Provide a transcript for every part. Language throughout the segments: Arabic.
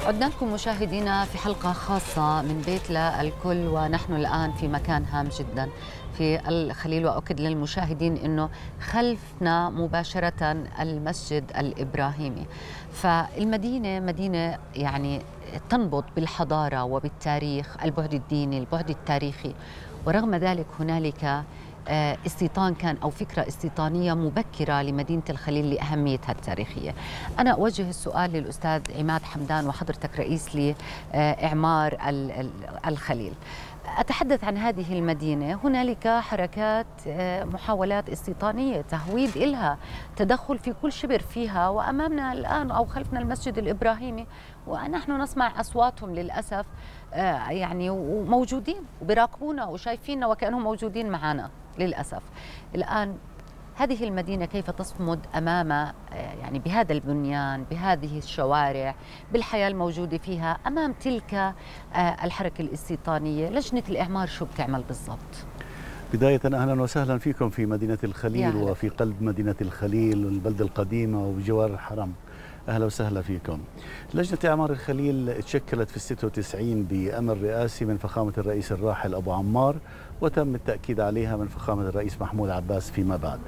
عدنا لكم مشاهدينا في حلقة خاصة من بيت للكل، ونحن الآن في مكان هام جدا في الخليل. وأؤكد للمشاهدين أنه خلفنا مباشرة المسجد الإبراهيمي. فالمدينة مدينة يعني تنبض بالحضارة وبالتاريخ، البعد الديني، البعد التاريخي. ورغم ذلك هنالك استيطان كان أو فكرة استيطانية مبكرة لمدينة الخليل لأهميتها التاريخية. أنا أوجه السؤال للأستاذ عماد حمدان وحضرتك رئيس لإعمار الخليل. أتحدث عن هذه المدينة، هنالك حركات محاولات استيطانية، تهويد إلها، تدخل في كل شبر فيها، وأمامنا الآن أو خلفنا المسجد الإبراهيمي ونحن نسمع أصواتهم للأسف يعني وموجودين وبيراقبونا وشايفيننا وكأنهم موجودين معنا للأسف. الآن هذه المدينة كيف تصمد أمام يعني بهذا البنيان، بهذه الشوارع، بالحياة الموجودة فيها، أمام تلك الحركة الاستيطانية؟ لجنة الإعمار شو بتعمل بالضبط؟ بداية أهلا وسهلا فيكم في مدينة الخليل وفي قلب مدينة الخليل والبلدة القديمة وبجوار الحرم. أهلا وسهلا فيكم. لجنة إعمار الخليل تشكلت في 96 بأمر رئاسي من فخامة الرئيس الراحل أبو عمار، وتم التأكيد عليها من فخامة الرئيس محمود عباس فيما بعد.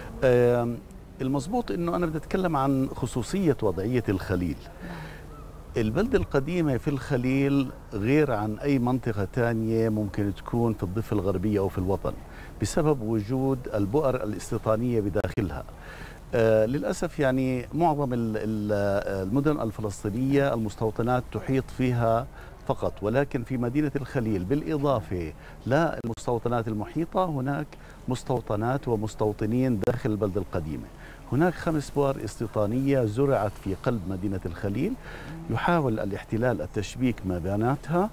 المضبوط أنه أنا بدي أتكلم عن خصوصية وضعية الخليل. البلدة القديمة في الخليل غير عن أي منطقة تانية ممكن تكون في الضفة الغربية أو في الوطن بسبب وجود البؤر الاستيطانية بداخلها. للأسف يعني معظم المدن الفلسطينية المستوطنات تحيط فيها فقط، ولكن في مدينة الخليل بالإضافة للمستوطنات المحيطة هناك مستوطنات ومستوطنين داخل البلدة القديمة. هناك 5 بؤر استيطانية زرعت في قلب مدينة الخليل، يحاول الاحتلال التشبيك ما بيناتها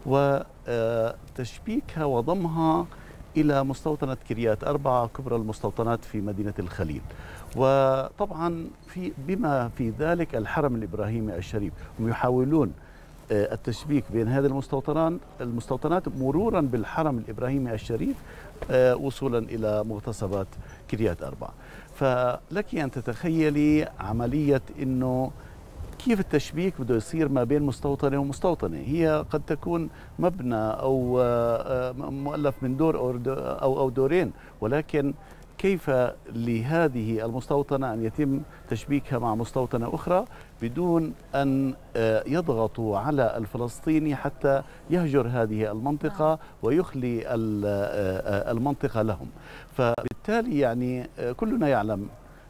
وتشبيكها وضمها إلى مستوطنة كريات 4 كبرى المستوطنات في مدينة الخليل. وطبعا بما في ذلك الحرم الإبراهيمي الشريف، هم يحاولون التشبيك بين هذه المستوطنات مرورا بالحرم الإبراهيمي الشريف وصولا إلى مغتصبات كريات 4. فلك أن تتخيلي عملية أنه كيف التشبيك بده يصير ما بين مستوطنة ومستوطنة. هي قد تكون مبنى أو مؤلف من دور أو دورين، ولكن كيف لهذه المستوطنة أن يتم تشبيكها مع مستوطنة أخرى بدون أن يضغطوا على الفلسطيني حتى يهجر هذه المنطقة ويخلي المنطقة لهم. فبالتالي يعني كلنا يعلم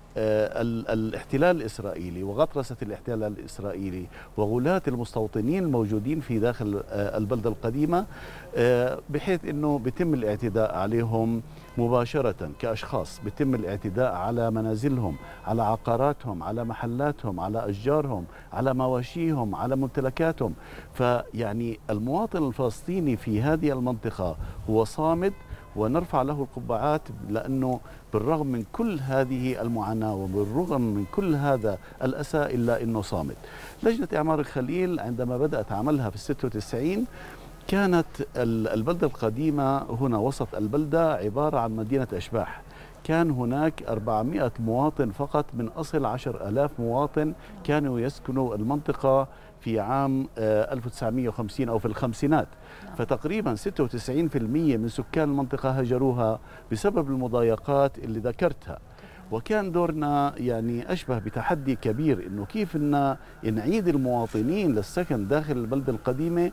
الاحتلال الإسرائيلي وغطرسة الاحتلال الإسرائيلي وغلاة المستوطنين الموجودين في داخل البلدة القديمة، بحيث أنه بيتم الاعتداء عليهم مباشرة كأشخاص، بيتم الاعتداء على منازلهم، على عقاراتهم، على محلاتهم، على أشجارهم، على مواشيهم، على ممتلكاتهم. فيعني المواطن الفلسطيني في هذه المنطقة هو صامد ونرفع له القبعات، لأنه بالرغم من كل هذه المعاناة وبالرغم من كل هذا الأسى إلا أنه صامت. لجنة إعمار الخليل عندما بدأت عملها في 96 كانت البلدة القديمة هنا وسط البلدة عبارة عن مدينة أشباح. كان هناك 400 مواطن فقط من أصل 10,000 مواطن كانوا يسكنوا المنطقة في عام 1950 أو في الخمسينات. فتقريبا 96% من سكان المنطقة هجروها بسبب المضايقات اللي ذكرتها. وكان دورنا يعني أشبه بتحدي كبير، إنه كيف نعيد المواطنين للسكن داخل البلدة القديمة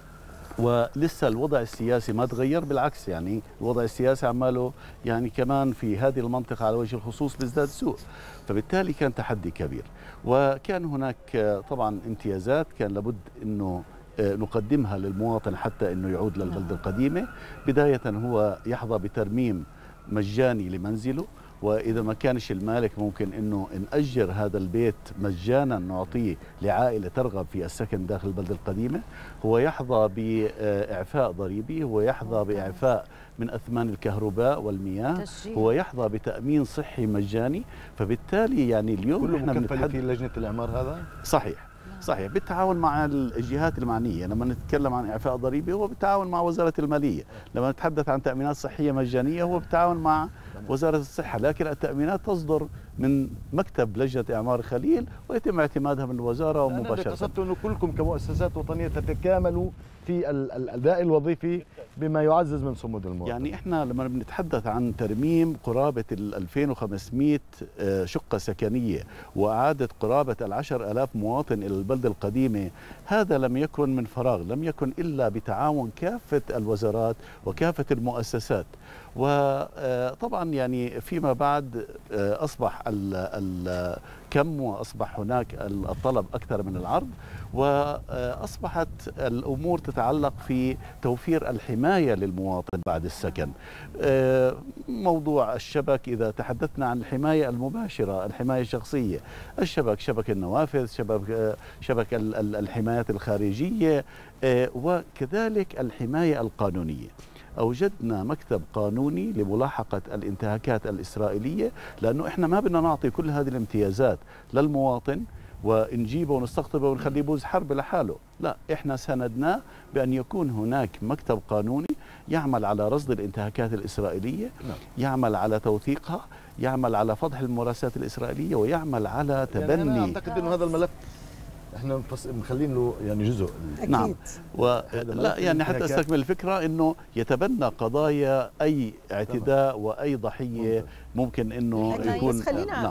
ولسه الوضع السياسي ما تغير، بالعكس يعني الوضع السياسي عماله يعني كمان في هذه المنطقة على وجه الخصوص بيزداد سوء. فبالتالي كان تحدي كبير، وكان هناك طبعا امتيازات كان لابد انه نقدمها للمواطن حتى انه يعود للبلدة القديمة. بداية هو يحظى بترميم مجاني لمنزله، وإذا ما كانش المالك ممكن أنه نأجر هذا البيت مجانا نعطيه لعائلة ترغب في السكن داخل البلدة القديمة. هو يحظى بإعفاء ضريبي، هو يحظى بإعفاء من أثمان الكهرباء والمياه، هو يحظى بتأمين صحي مجاني. فبالتالي يعني اليوم كله مكفل في لجنة الإعمار هذا؟ صحيح بالتعاون مع الجهات المعنية. لما نتكلم عن إعفاء ضريبي هو بالتعاون مع وزارة المالية، لما نتحدث عن تأمينات صحية مجانية هو بالتعاون مع وزارة الصحة، لكن التأمينات تصدر من مكتب لجنة إعمار الخليل ويتم اعتمادها من الوزارة مباشرة. أنا قصدت أنه كلكم كمؤسسات وطنية تتكاملوا في الأداء الوظيفي بما يعزز من صمود المواطن. يعني إحنا لما بنتحدث عن ترميم قرابة 2500 شقة سكنية وإعادة قرابة 10,000 مواطن إلى البلدة القديمة، هذا لم يكن من فراغ، لم يكن إلا بتعاون كافة الوزارات وكافة المؤسسات. وطبعا يعني فيما بعد أصبح الكم وأصبح هناك الطلب أكثر من العرض، وأصبحت الأمور تتعلق في توفير الحماية للمواطن بعد السكن. موضوع الشبك، إذا تحدثنا عن الحماية المباشرة، الحماية الشخصية، الشبك، شبك النوافذ، شبك الحمايات الخارجية، وكذلك الحماية القانونية. أوجدنا مكتب قانوني لملاحقة الانتهاكات الإسرائيلية، لأنه إحنا ما بدنا نعطي كل هذه الامتيازات للمواطن ونجيبه ونستقطبه ونخليه يبوز حرب لحاله، لا، إحنا ساندناه بأن يكون هناك مكتب قانوني يعمل على رصد الانتهاكات الإسرائيلية، يعمل على توثيقها، يعمل على فضح الممارسات الإسرائيلية، ويعمل على تبني. يعني أنا أعتقد أنه هذا الملف احنا مخلين له يعني جزء. أكيد. نعم. لا يعني حتى استكمل الفكره انه يتبنى قضايا اي اعتداء واي ضحيه ممكن انه يكون.